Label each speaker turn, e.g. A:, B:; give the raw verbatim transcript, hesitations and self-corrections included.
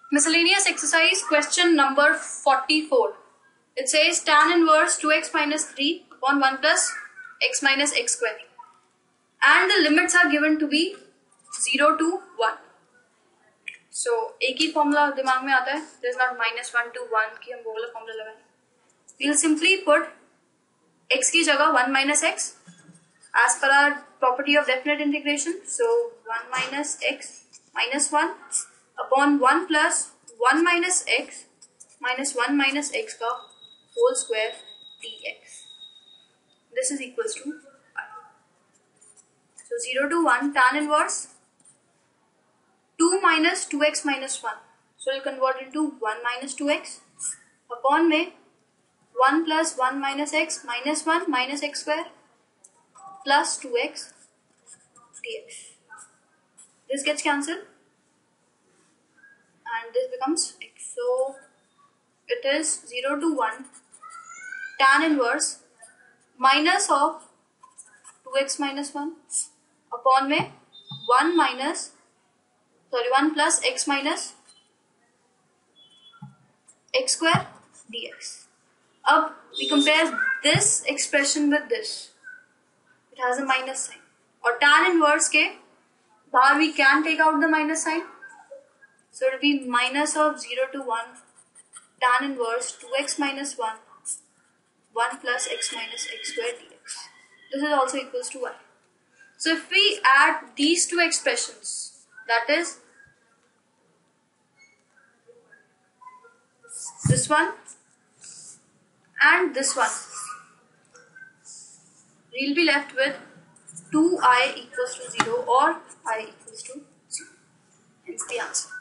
A: Miscellaneous exercise question number forty-four. It says tan inverse two x minus three upon one plus x minus x square. And the limits are given to be zero to one. So, एक ही formula दिमाग में आता है. There is not minus one to one कि हम वो वाला formula लगाएं. We will simply put x की जगह one minus x as per our property of definite integration. So, one minus x minus one upon one plus one minus x minus one minus x का whole square dx. This is equals to I. So zero to one tan inverse two minus two x minus one. So we'll convert into one minus two x upon में one plus one minus x minus one minus x square plus two x dx. This gets cancelled and this becomes x. So it is zero to one tan inverse minus of two x minus one upon में one minus sorry one plus x minus x square dx. अब we compare this expression with this. It has a minus sign. और tan inverse के बाहर we can take out the minus sign. So it will be minus of zero to one tan inverse two x minus one one plus x minus x square dx. This is also equals to y. So if we add these two expressions, that is this one and this one, we will be left with two i equals to zero or I equals to zero. Hence the answer.